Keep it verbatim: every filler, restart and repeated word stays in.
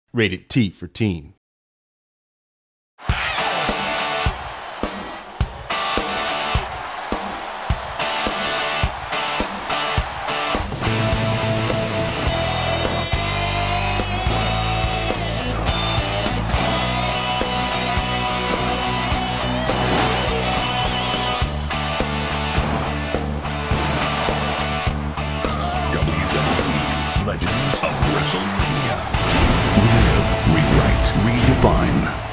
Rated T for teen. W W E Legends of Wrestlemania. Relive, rewrite, redefine.